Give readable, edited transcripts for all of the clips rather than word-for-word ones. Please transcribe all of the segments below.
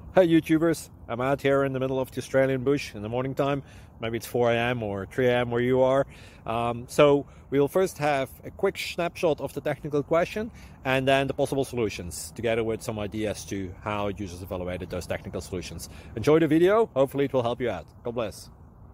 Hey YouTubers, I'm out here in the middle of the Australian bush in the morning time. Maybe it's 4 a.m. or 3 a.m. where you are. So we'll first have a quick snapshot of the technical question and then the possible solutions, together with some ideas to how users evaluated those technical solutions. Enjoy the video, hopefully it will help you out. God bless.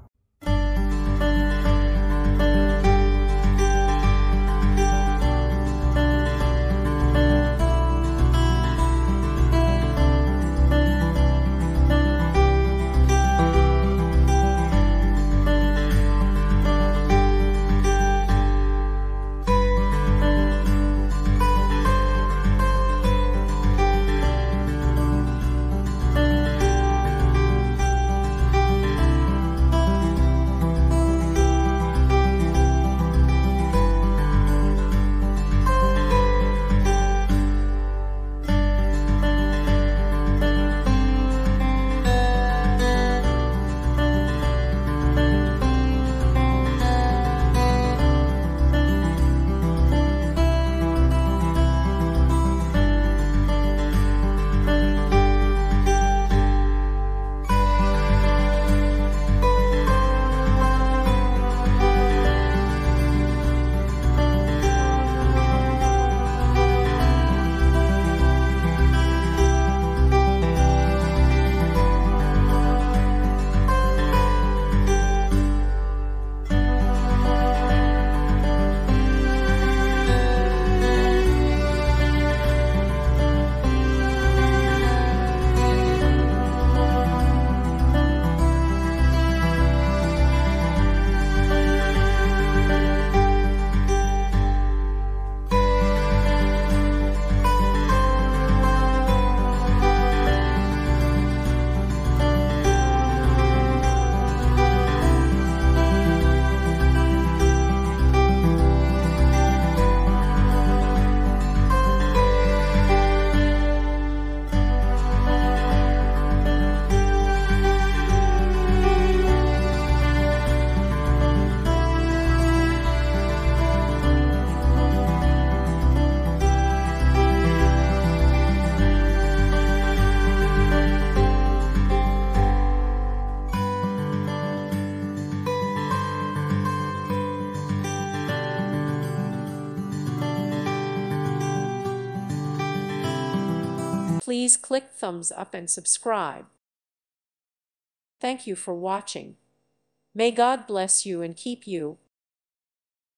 Please click thumbs up and subscribe. Thank you for watching. May God bless you and keep you.